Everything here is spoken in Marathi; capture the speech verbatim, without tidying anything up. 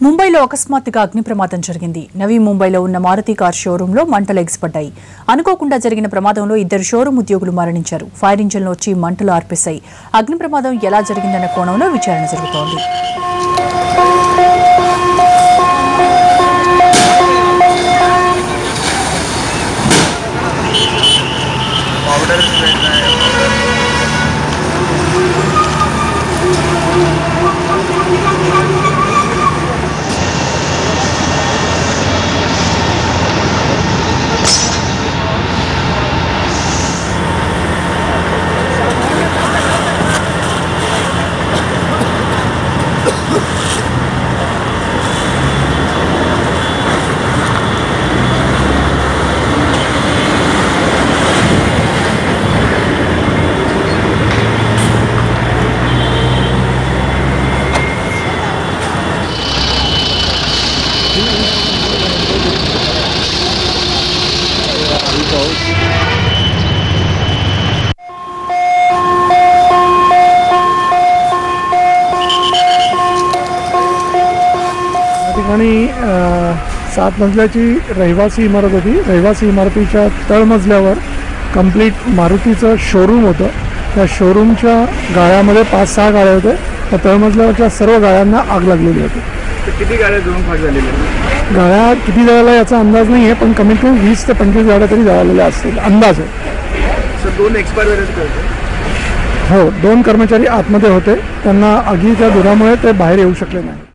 ముంబైలో అకస్మాత్తుగా అగ్ని ప్రమాదం జరిగింది. నవీ ముంబైలో ఉన్న మారుతి కార్ షోరూంలో మంటలు ఎగిసిపడ్డాయి. అనుకోకుండా జరిగిన ప్రమాదంలో ఇద్దరు షోరూం ఉద్యోగులు మరణించారు. ఫైర్ ఇంజిన్లు వచ్చి మంటలు ఆర్పేశాయి. అగ్ని ప్రమాదం ఎలా జరిగిందన్న కోణంలో విచారణ జరుగుతోంది. ठिकाणी सात मजल्याची रहिवासी इमारत होती. रहिवासी इमारतीच्या तळमजल्यावर कंप्लीट मारुतीचं शोरूम होतं. त्या शोरूमच्या गाळ्यामध्ये पाच सहा गाड्या होत्या. त्या तळमजल्यावरच्या सर्व गाड्यांना आग लागलेली होती. किती गाड्या जळून खाक झालेल्या? गाड्या किती जळाल्या याचा अंदाज नाही आहे, पण कमीत कमी वीस ते पंचवीस गाड्या तरी जळालेल्या असतील अंदाज आहे. सर दोन एक्सपायर झाले होते. हो, दोन कर्मचारी आतमध्ये होते. त्यांना आगीच्या धुरामुळे ते बाहेर येऊ शकले नाही.